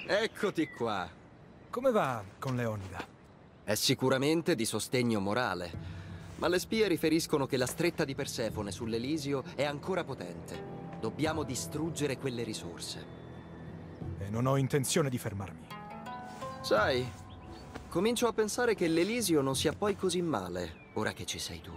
Eccoti qua. Come va con Leonida? È sicuramente di sostegno morale, ma le spie riferiscono che la stretta di Persefone sull'Elisio è ancora potente. Dobbiamo distruggere quelle risorse. E non ho intenzione di fermarmi. Sai, comincio a pensare che l'Elisio non sia poi così male, ora che ci sei tu.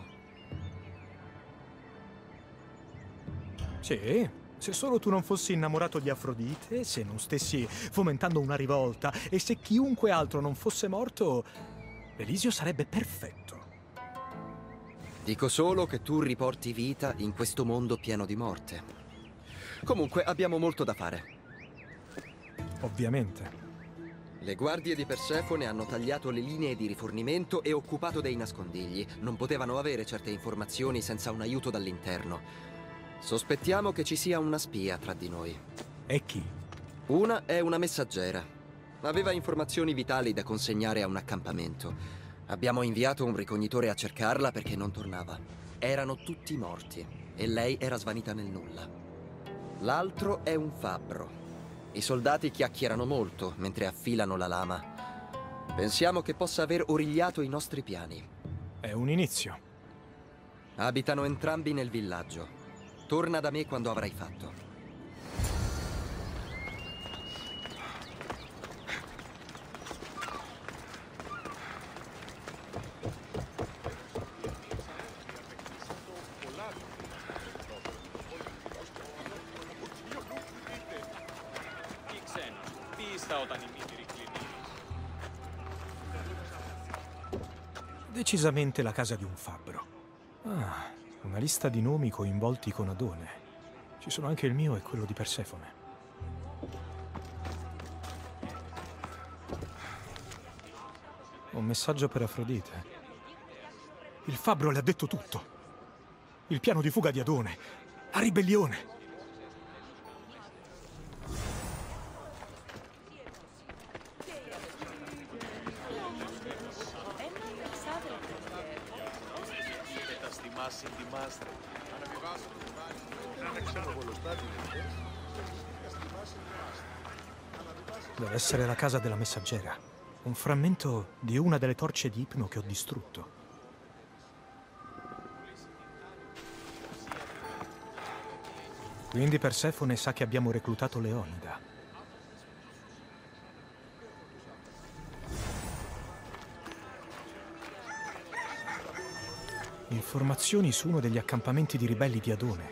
Sì, se solo tu non fossi innamorato di Afrodite, se non stessi fomentando una rivolta e se chiunque altro non fosse morto, Elisio sarebbe perfetto. Dico solo che tu riporti vita in questo mondo pieno di morte. Comunque, abbiamo molto da fare. Ovviamente. Le guardie di Persefone hanno tagliato le linee di rifornimento e occupato dei nascondigli. Non potevano avere certe informazioni senza un aiuto dall'interno. Sospettiamo che ci sia una spia tra di noi. E chi? Una è una messaggera. Aveva informazioni vitali da consegnare a un accampamento. Abbiamo inviato un ricognitore a cercarla perché non tornava. Erano tutti morti e lei era svanita nel nulla. L'altro è un fabbro. I soldati chiacchierano molto mentre affilano la lama. Pensiamo che possa aver origliato i nostri piani. È un inizio. Abitano entrambi nel villaggio. Torna da me quando avrai fatto. Decisamente la casa di un fabbro. Ah, una lista di nomi coinvolti con Adone. Ci sono anche il mio e quello di Persefone. Un messaggio per Afrodite. Il fabbro le ha detto tutto. Il piano di fuga di Adone. La ribellione. Deve essere la casa della messaggera. Un frammento di una delle torce di Ipno che ho distrutto. Quindi Persefone sa che abbiamo reclutato Leonida. Informazioni su uno degli accampamenti di ribelli di Adone.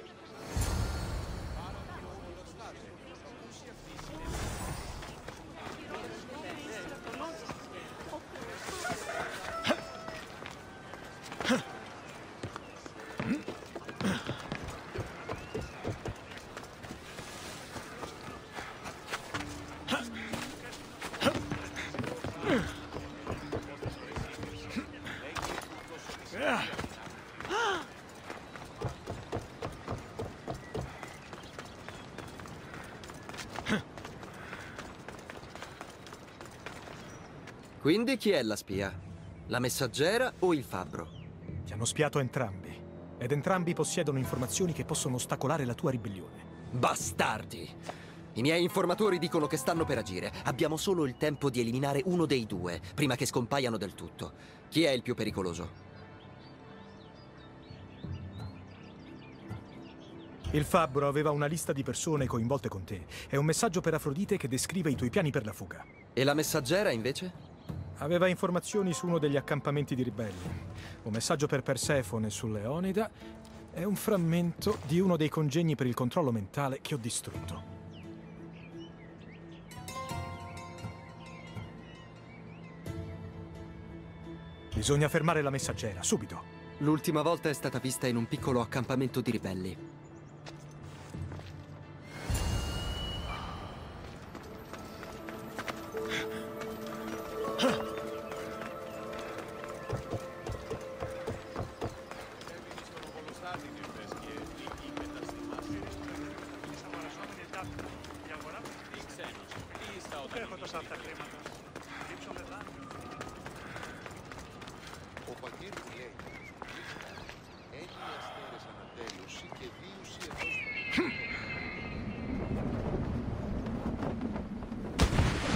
Quindi chi è la spia? La messaggera o il fabbro? Ti hanno spiato entrambi. Ed entrambi possiedono informazioni che possono ostacolare la tua ribellione. Bastardi! I miei informatori dicono che stanno per agire. Abbiamo solo il tempo di eliminare uno dei due, prima che scompaiano del tutto. Chi è il più pericoloso? Il fabbro aveva una lista di persone coinvolte con te. È un messaggio per Afrodite che descrive i tuoi piani per la fuga. E la messaggera, invece? Aveva informazioni su uno degli accampamenti di ribelli. Un messaggio per Persefone su Leonida e un frammento di uno dei congegni per il controllo mentale che ho distrutto. Bisogna fermare la messaggera, subito. L'ultima volta è stata vista in un piccolo accampamento di ribelli. Ο Παγκύρ που λέει έχει αστέρες ανατέλειωση και βίωση εντός του.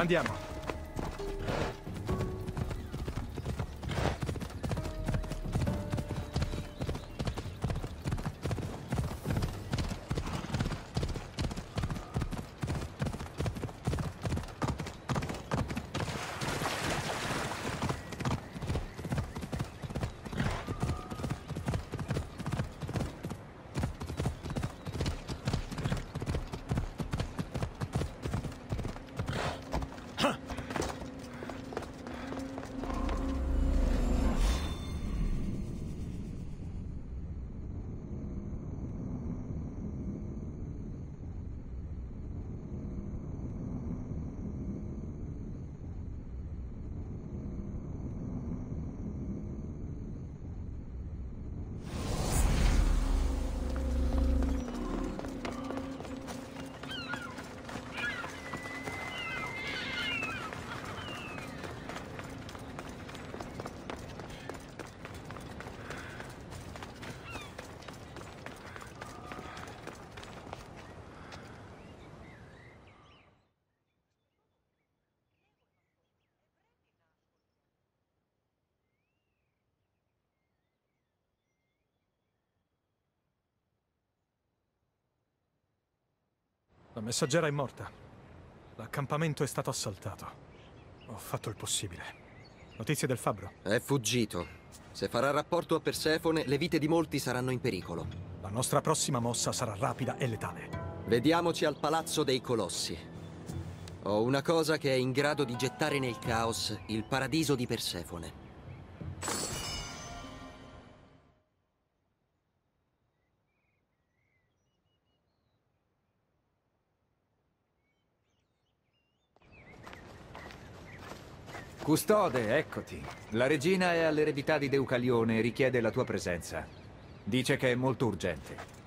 Andiamo. La messaggera è morta. L'accampamento è stato assaltato. Ho fatto il possibile. Notizie del fabbro? È fuggito. Se farà rapporto a Persefone, le vite di molti saranno in pericolo. La nostra prossima mossa sarà rapida e letale. Vediamoci al Palazzo dei Colossi. Ho una cosa che è in grado di gettare nel caos il paradiso di Persefone. Custode, eccoti. La regina è all'eredità di Deucalione e richiede la tua presenza. Dice che è molto urgente.